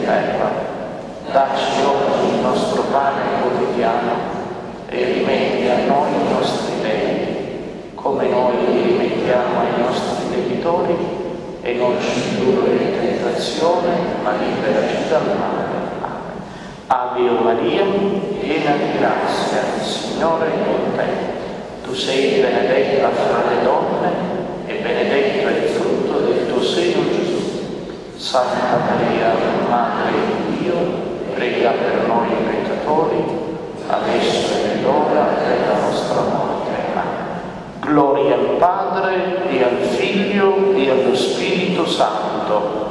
terra. Dacci oggi il nostro pane quotidiano e rimetti a noi i nostri debiti, come noi li rimettiamo ai nostri debitori, e non ci indurre in tentazione, ma liberaci dal male. Amen. Ave Maria, piena di grazia, il Signore è con te. Tu sei benedetta fra le donne e benedetto è il frutto del tuo seno, Gesù. Santa Maria, Madre di Dio, prega per noi peccatori, adesso è l'ora della nostra morte. Amen. Gloria al Padre, e al Figlio, e allo Spirito Santo.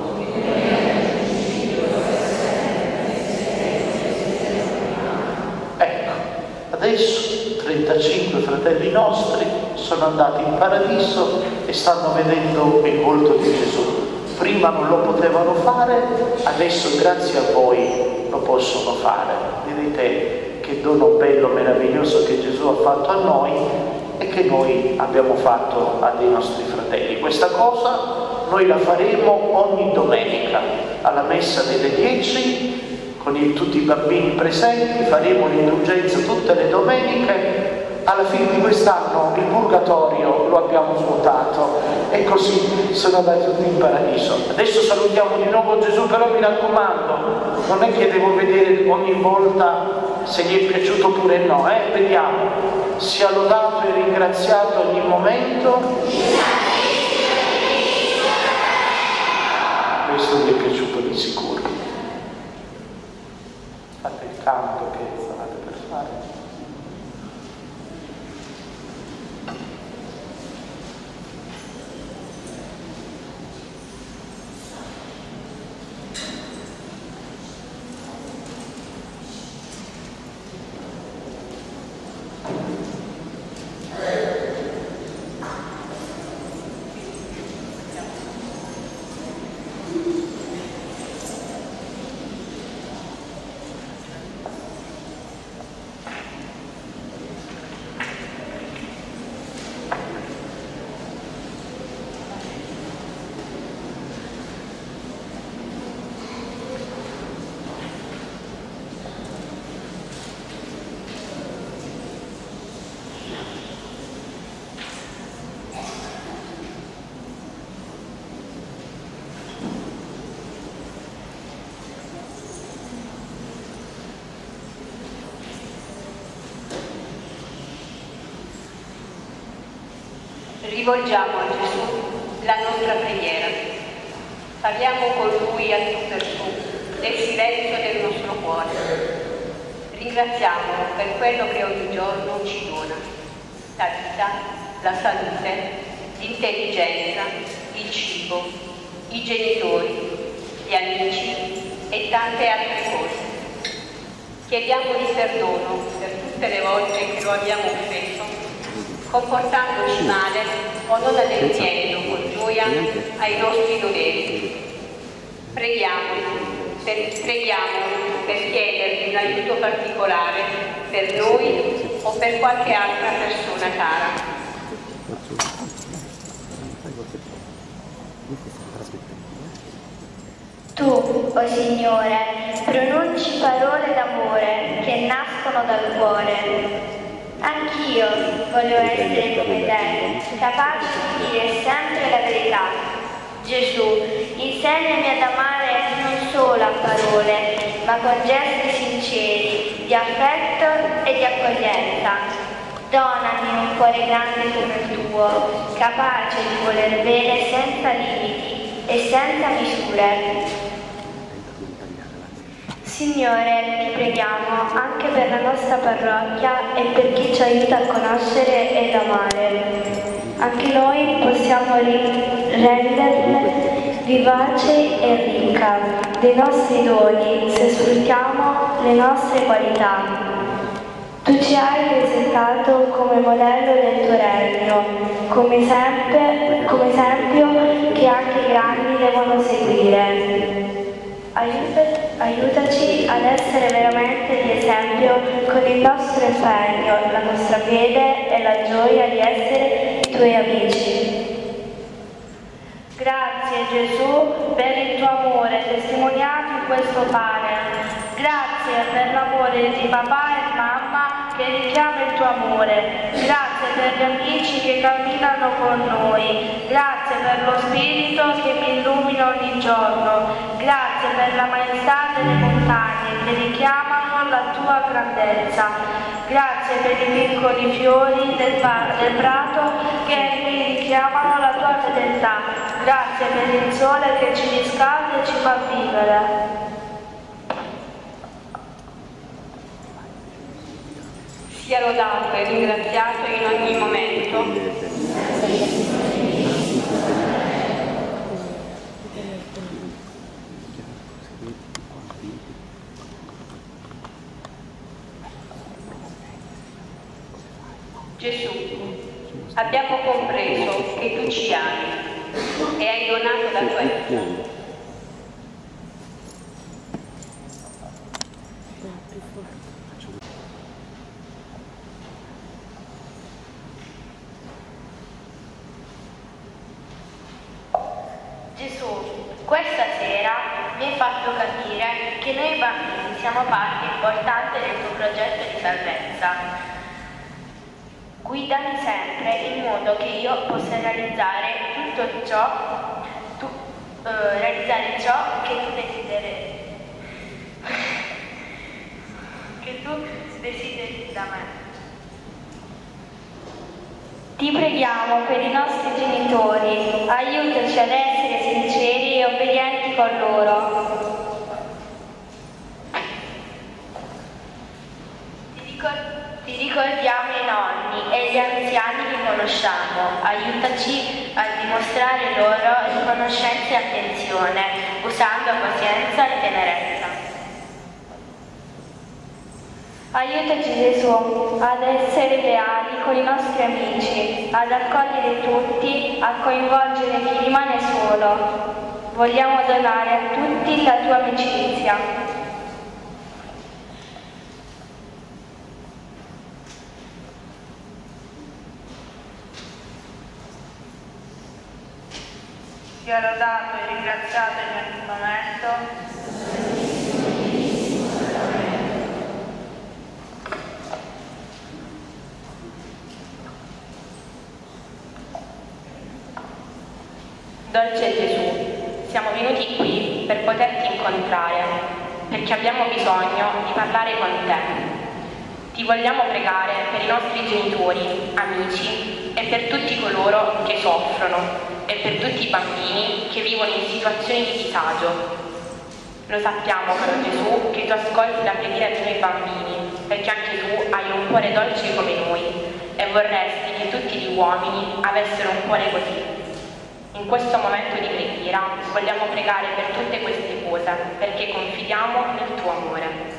Ecco, adesso 35 fratelli nostri sono andati in paradiso e stanno vedendo il volto di Gesù. Prima non lo potevano fare, adesso grazie a voi lo possono fare. Vedete che dono bello, meraviglioso che Gesù ha fatto a noi e che noi abbiamo fatto a dei nostri fratelli. Questa cosa noi la faremo ogni domenica alla messa delle 10 con tutti i bambini presenti, faremo l'indulgenza tutte le domeniche. Alla fine di quest'anno il purgatorio lo abbiamo svuotato e così sono andati tutti in paradiso. Adesso salutiamo di nuovo Gesù, però mi raccomando, non è che devo vedere ogni volta se gli è piaciuto oppure no, vediamo. Sia lodato e ringraziato ogni momento. Questo mi è piaciuto di sicuro. Fate il canto che stavate per fare. Rivolgiamo a Gesù la nostra preghiera. Parliamo con Lui a tu per tu, nel silenzio del nostro cuore. Ringraziamolo per quello che ogni giorno ci dona: la vita, la salute, l'intelligenza, il cibo, i genitori, gli amici e tante altre cose. Chiediamogli perdono per tutte le volte che lo abbiamo offeso, comportandoci male o non adempiendo con gioia ai nostri doveri. Preghiamolo per chiedergli un aiuto particolare per noi o per qualche altra persona cara. Tu, o Signore, pronunci parole d'amore che nascono dal cuore. Anch'io voglio essere come te, capace di dire sempre la verità. Gesù, insegnami ad amare non solo a parole, ma con gesti sinceri, di affetto e di accoglienza. Donami un cuore grande come il tuo, capace di voler bene senza limiti e senza misure. Signore, ti preghiamo anche per la nostra parrocchia e per chi ci aiuta a conoscere ed amare. Anche noi possiamo renderle vivace e ricca dei nostri doni se sfruttiamo le nostre qualità. Tu ci hai presentato come modello del tuo regno, come esempio che anche i grandi devono seguire. Aiutaci ad essere veramente di esempio con il nostro impegno, la nostra fede e la gioia di essere i tuoi amici. Grazie Gesù per il tuo amore testimoniato in questo pane. Grazie per l'amore di papà e mamma che richiama il tuo amore. Grazie per gli amici che camminano con noi. Grazie per lo Spirito che mi illumina ogni giorno. Grazie per la maestà delle montagne che richiamano la tua grandezza. Grazie per i piccoli fiori del prato che mi richiamano la tua fedeltà. Grazie per il sole che ci riscalda e ci fa vivere. Sia lodato e ringraziato in ogni momento. Gesù, abbiamo compreso che tu ci ami e hai donato la tua vita. Gesù, questa sera mi hai fatto capire che noi bambini siamo parte importante del tuo progetto di salvezza. Guidami sempre in modo che io possa realizzare tutto ciò, realizzare ciò che tu desideri da me. Ti preghiamo per i nostri genitori, aiutaci ad essere sinceri e obbedienti con loro. Ti ricordiamo i nonni e gli anziani che conosciamo, aiutaci a dimostrare loro riconoscenza e attenzione, usando pazienza e tenerezza. Aiutaci Gesù ad essere leali con i nostri amici, ad accogliere tutti, a coinvolgere chi rimane solo. Vogliamo donare a tutti la tua amicizia. Sia lodato e ringraziato in ogni momento. Dolce Gesù, siamo venuti qui per poterti incontrare, perché abbiamo bisogno di parlare con te. Ti vogliamo pregare per i nostri genitori, amici e per tutti coloro che soffrono e per tutti i bambini che vivono in situazioni di disagio. Lo sappiamo, caro Gesù, che tu ascolti la preghiera dei tuoi bambini, perché anche tu hai un cuore dolce come noi e vorresti che tutti gli uomini avessero un cuore così. In questo momento di preghiera vogliamo pregare per tutte queste cose, perché confidiamo nel tuo amore.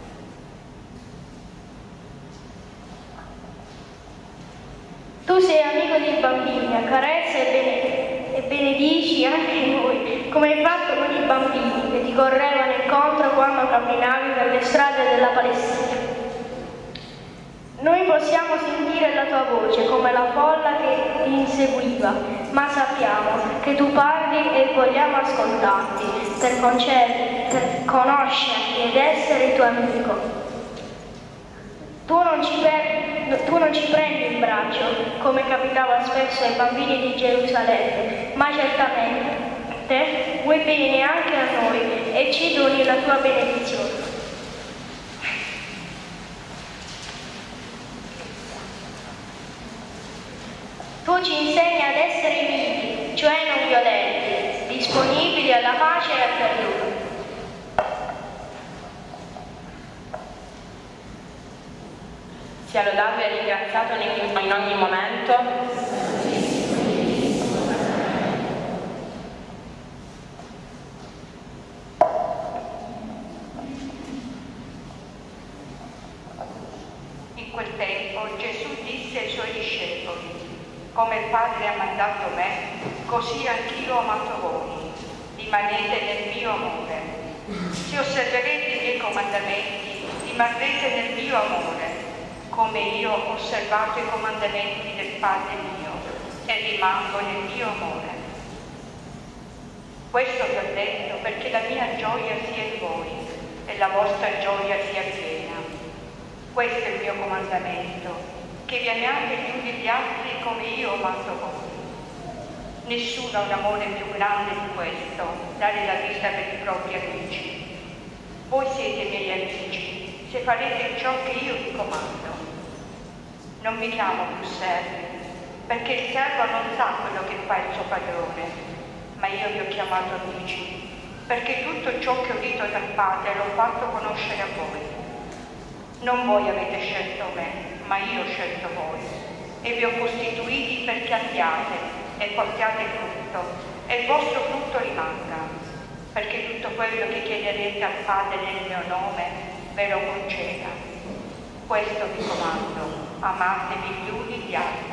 Tu sei amico dei bambini, accarezza e benedici anche noi, come hai fatto con i bambini che ti correvano incontro quando camminavi per le strade della Palestina. Noi possiamo sentire la tua voce come la folla che ti inseguiva, ma sappiamo che tu parli e vogliamo ascoltarti per conoscerti ed essere tuo amico. Tu non ci prendi in braccio, come capitava spesso ai bambini di Gerusalemme, ma certamente vuoi bene anche a noi e ci doni la tua benedizione. Tu ci insegni ad essere vivi, cioè non violenti, disponibili alla pace e al perdono. Sia lodato e ringraziato in ogni momento. In quel tempo Gesù disse ai suoi discepoli: come il Padre ha mandato me, così anch'io ho amato voi. Rimanete nel mio amore. Se osserverete i miei comandamenti, rimarrete nel mio amore, come io ho osservato i comandamenti del Padre mio e rimango nel mio amore. Questo vi ho detto perché la mia gioia sia in voi e la vostra gioia sia piena. Questo è il mio comandamento, che vi amiate gli uni gli altri come io ho amato voi. Nessuno ha un amore più grande di questo, dare la vita per i propri amici. Voi siete miei amici, se farete ciò che io vi comando. Non vi chiamo più servi, perché il servo non sa quello che fa il suo padrone, ma io vi ho chiamato amici, perché tutto ciò che ho udito dal Padre l'ho fatto conoscere a voi. Non voi avete scelto me, ma io ho scelto voi, e vi ho costituiti perché abbiate e portiate frutto, e il vostro frutto rimanga, perché tutto quello che chiederete al Padre nel mio nome ve lo conceda. Questo vi comando, amatevi gli uni gli altri.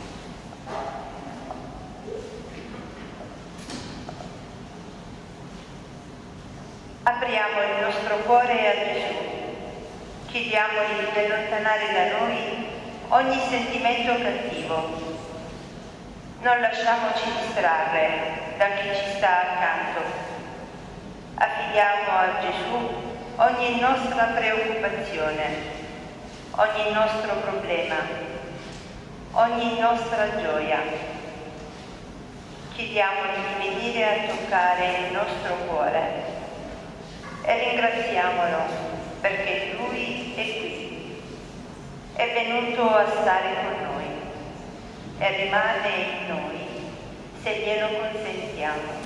Apriamo il nostro cuore a Gesù. Chiediamogli di allontanare da noi ogni sentimento cattivo. Non lasciamoci distrarre da chi ci sta accanto. Affidiamo a Gesù ogni nostra preoccupazione, ogni nostro problema, ogni nostra gioia. Chiediamogli di venire a toccare il nostro cuore e ringraziamolo perché Lui è qui, è venuto a stare con noi e rimane in noi se glielo consentiamo.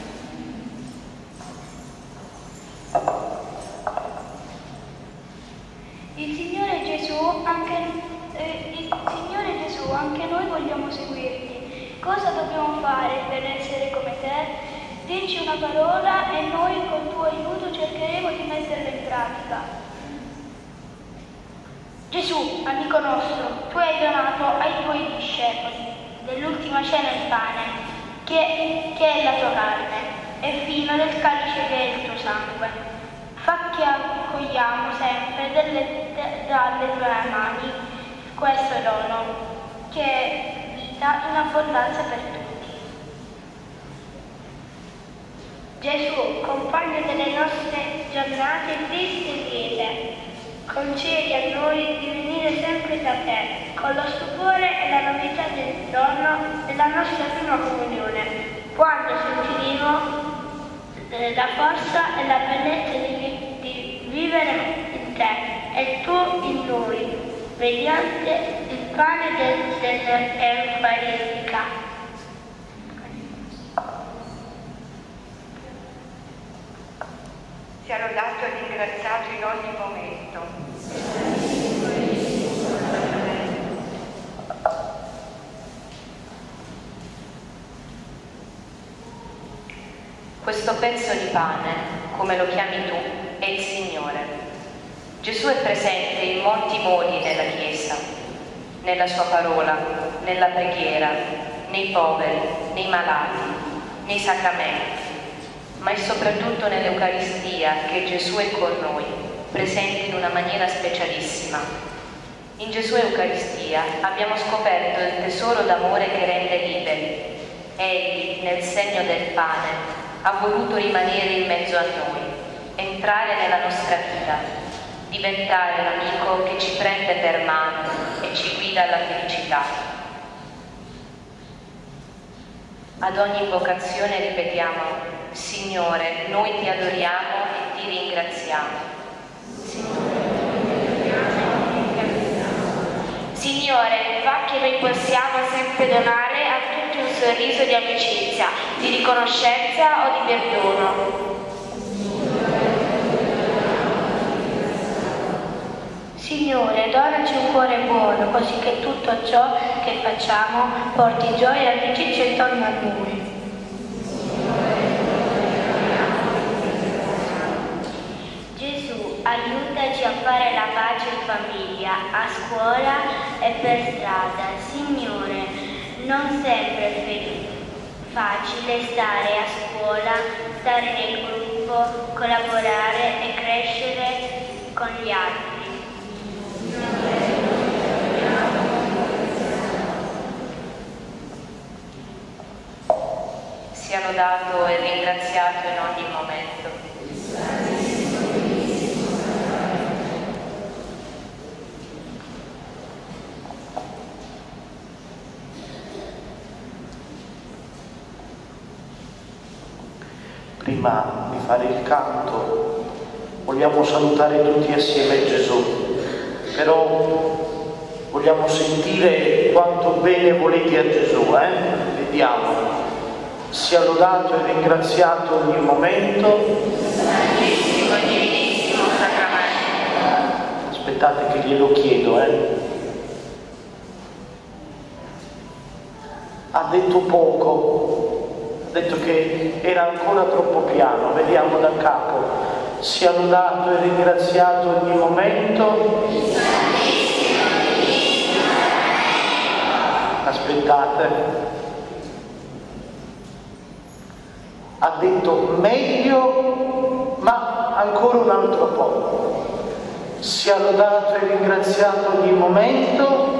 Il Signore Gesù, anche noi vogliamo seguirti. Cosa dobbiamo fare per essere come te? Dici una parola e noi col tuo aiuto cercheremo di metterla in pratica. Gesù, amico nostro, tu hai donato ai tuoi discepoli dell'ultima cena il pane, che è la tua carne, e fino del calice che è il tuo sangue. Fa che accogliamo sempre dalle tue mani questo dono, che è vita in abbondanza per tutti. Gesù, compagno delle nostre giornate tristi e liete, concedi a noi di venire sempre da te, con lo stupore e la novità del dono della nostra prima comunione, quando sentiremo la forza e la bellezza di vivere in te e tu in noi, mediante il pane dell'Eucaristica. Sia lodato e ringraziato in ogni momento. Questo pezzo di pane, come lo chiami tu, è il Signore. Gesù è presente in molti modi nella Chiesa, nella sua parola, nella preghiera, nei poveri, nei malati, nei sacramenti, ma è soprattutto nell'Eucaristia che Gesù è con noi, presente in una maniera specialissima. In Gesù Eucaristia abbiamo scoperto il tesoro d'amore che rende liberi. Egli, nel segno del pane, ha voluto rimanere in mezzo a noi, entrare nella nostra vita, diventare l'amico che ci prende per mano e ci guida alla felicità. Ad ogni invocazione ripetiamo: Signore, noi ti adoriamo e ti ringraziamo. Signore, fa che noi possiamo sempre donare a tutti un sorriso di amicizia, di riconoscenza o di perdono. Signore, donaci un cuore buono, così che tutto ciò che facciamo porti gioia e amicizia intorno a noi. Gesù, aiutaci a fare la pace in famiglia, a scuola e per strada. Signore, non sempre è facile stare a scuola, stare nel gruppo, collaborare e crescere con gli altri. Sia lodato e ringraziato in ogni momento. prima di fare il canto, vogliamo salutare tutti assieme Gesù, però vogliamo sentire quanto bene volete a Gesù, Vediamo. Sia lodato e ringraziato ogni momento. Santissimo e divinissimo sacramento. Aspettate che glielo chiedo, Ha detto poco, ha detto che era ancora troppo piano, vediamo da capo. Sia lodato e ringraziato ogni momento. Aspettate. Ha detto meglio, ma ancora un altro po'. Sia lodato e ringraziato ogni momento.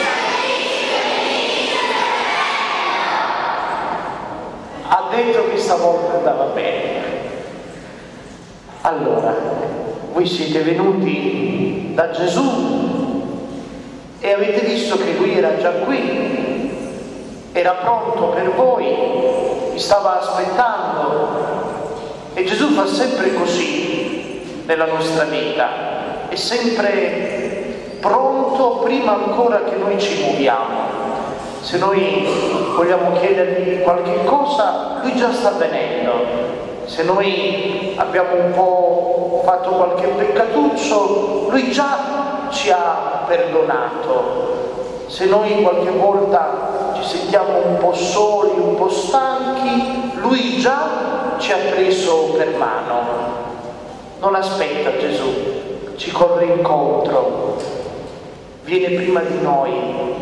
Ha detto che stavolta andava bene. Allora, voi siete venuti da Gesù e avete visto che Lui era già qui, era pronto per voi, vi stava aspettando. E Gesù fa sempre così nella nostra vita, è sempre pronto prima ancora che noi ci muoviamo. Se noi vogliamo chiedergli qualche cosa, Lui già sta venendo. Se noi abbiamo un po' fatto qualche peccatuccio, Lui già ci ha perdonato. Se noi qualche volta ci sentiamo un po' soli, un po' stanchi, Lui già ci ha preso per mano. Non aspetta Gesù, ci corre incontro, viene prima di noi.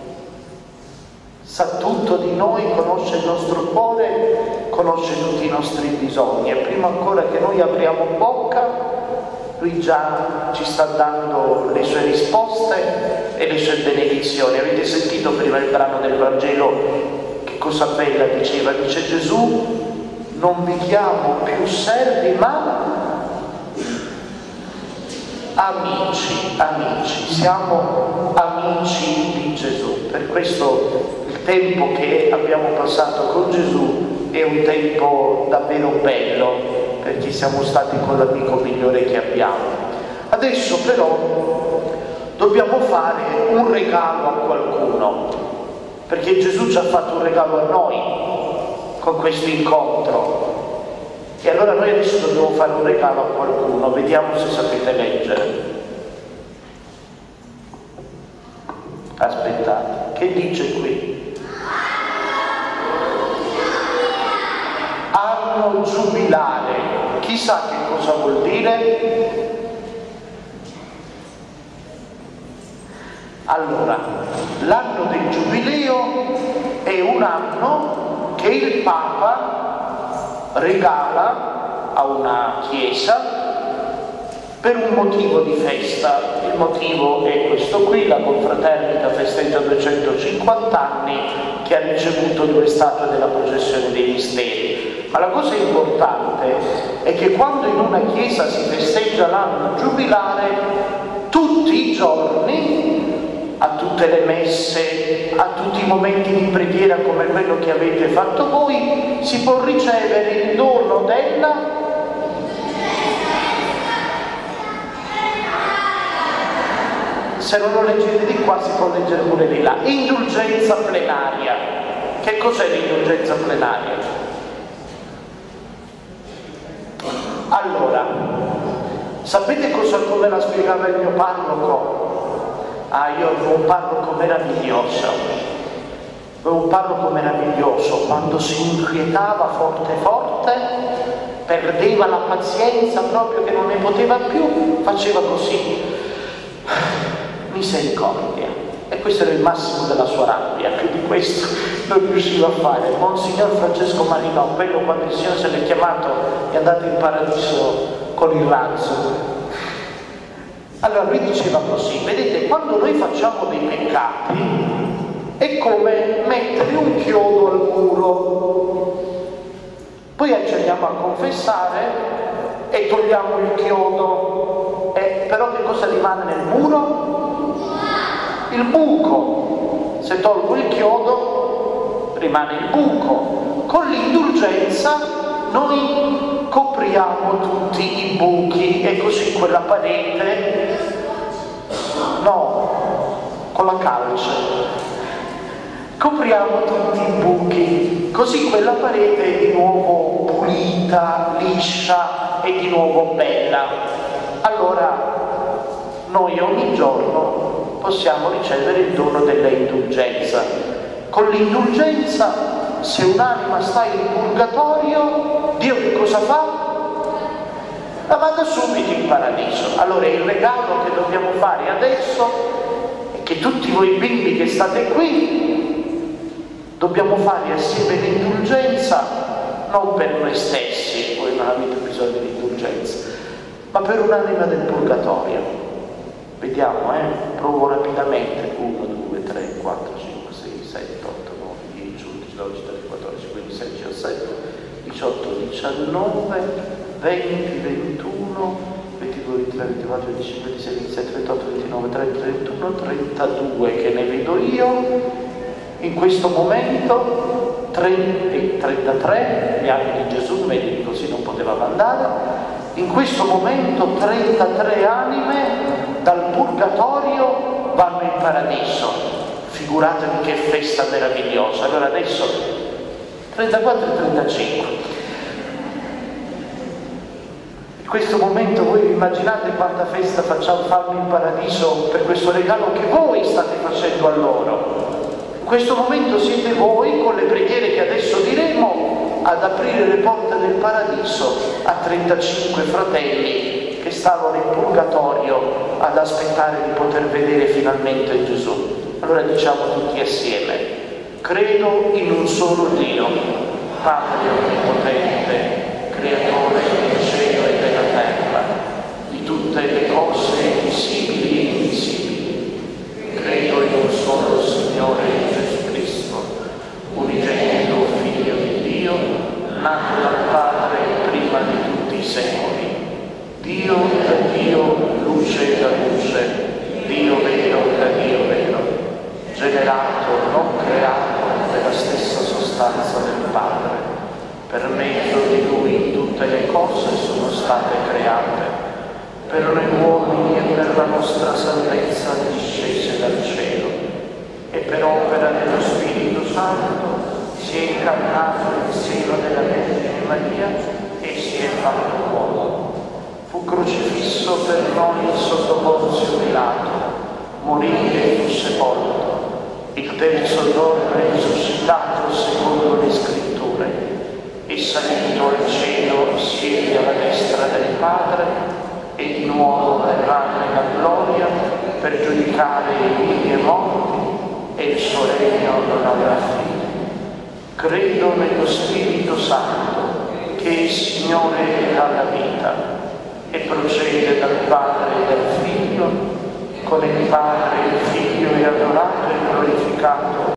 Sa tutto di noi, conosce il nostro cuore, conosce tutti i nostri bisogni e prima ancora che noi apriamo bocca, Lui già ci sta dando le sue risposte e le sue benedizioni. Avete sentito prima il brano del Vangelo che cosa bella diceva? Dice Gesù, non vi chiamo più servi ma amici, siamo amici di Gesù. Per questo il tempo che abbiamo passato con Gesù è un tempo davvero bello, perché siamo stati con l'amico migliore che abbiamo. Adesso però dobbiamo fare un regalo a qualcuno, perché Gesù ci ha fatto un regalo a noi con questo incontro. E allora noi adesso dobbiamo fare un regalo a qualcuno, vediamo se sapete leggere. Aspettate, che dice qui? Anno giubilare. Chissà che cosa vuol dire? Allora, l'anno del giubileo è un anno che il Papa regala a una chiesa per un motivo di festa. Il motivo è questo qui: la confraternita festeggia 250 anni che ha ricevuto 2 statue della processione dei misteri. Ma la cosa importante è che quando in una chiesa si festeggia l'anno giubilare, tutti i giorni, a tutte le messe, a tutti i momenti di preghiera come quello che avete fatto voi, si può ricevere il dono della se non lo leggete di qua si può leggere pure di là, indulgenza plenaria. Che cos'è l'indulgenza plenaria? Allora, sapete come la spiegava il mio parroco? Io avevo un parroco meraviglioso, quando si inquietava forte, perdeva la pazienza proprio che non ne poteva più, faceva così, misericordia. E questo era il massimo della sua rabbia, più di questo non riusciva a fare. Monsignor Francesco Marinò, quello quando il Signore se l'è chiamato è andato in paradiso con il razzo. Allora lui diceva così: vedete, quando noi facciamo dei peccati è come mettere un chiodo al muro, poi ci andiamo a confessare e togliamo il chiodo, però che cosa rimane nel muro? Il buco. Se tolgo il chiodo rimane il buco. Con l'indulgenza noi copriamo tutti i buchi e così quella parete, no, con la calce, copriamo tutti i buchi, così quella parete è di nuovo pulita, liscia e di nuovo bella. Allora noi ogni giorno possiamo ricevere il dono della indulgenza. Con l'indulgenza, se un'anima sta in purgatorio, Dio che cosa fa? La manda subito in paradiso. Allora il regalo che dobbiamo fare adesso è che tutti voi bimbi che state qui dobbiamo fare assieme l'indulgenza, non per noi stessi, voi non avete bisogno di indulgenza, ma per un'anima del purgatorio. Vediamo, provo rapidamente. 1, 2, 3, 4, 5, 6, 7, 8, 9, 10, 11, 12, 13, 14, 15, 16, 17, 18, 19, 20, 21, 22, 23, 24, 25, 26, 27, 28, 29, 30, 31, 32 che ne vedo io. In questo momento 33 gli anni di Gesù, vedi, così non poteva mandare. In questo momento 33 anime dal purgatorio vanno in paradiso. Figuratevi che festa meravigliosa. Allora adesso 34 e 35. In questo momento voi immaginate quanta festa fanno in paradiso per questo regalo che voi state facendo a loro. In questo momento siete voi, con le preghiere che adesso diremo, ad aprire le porte del paradiso a 35 fratelli che stavano in purgatorio ad aspettare di poter vedere finalmente Gesù. Allora diciamo tutti assieme: credo in un solo Dio, Padre onnipotente, creatore del cielo e della terra, di tutte le cose visibili e invisibili. Credo in un solo Signore Gesù Cristo, unigenito Figlio di Dio, nato dal Padre prima di tutti i secoli, Dio da Dio, luce da luce, Dio vero da Dio vero, generato, non creato, della stessa sostanza del Padre. Per mezzo di Lui tutte le cose sono state create. Per noi uomini e per la nostra salvezza discese dal cielo, e per opera dello Spirito Santo si è incarnato nel seno della Vergine Maria e si è fatto uomo. Fu crocifisso per noi sotto Ponzio Pilato, morì e fu sepolto. Il terzo giorno è risuscitato secondo le Scritture, e salito al cielo siede alla destra del Padre, e di nuovo verrà nella gloria per giudicare i vivi e morti, e il suo regno non avrà fine. Credo nello Spirito Santo, che è il Signore che dà la vita e procede dal Padre e dal Figlio, con il Padre e il Figlio è adorato e glorificato